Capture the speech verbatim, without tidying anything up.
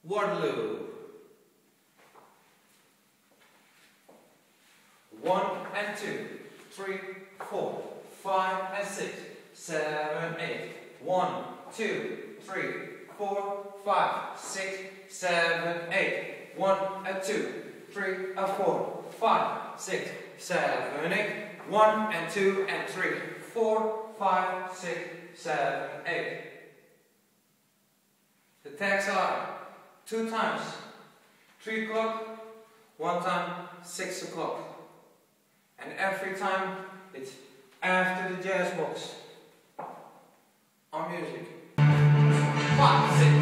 Waterloo. One and two, three, four, five and six, seven, eight. One, two, three, four, five, six, seven, eight. One and two, three and four, five, six, seven, eight. One and two and three, four, five, six, seven, eight. The tags are two times three o'clock, one time six o'clock. And every time it's after the jazz box on music. Five, six.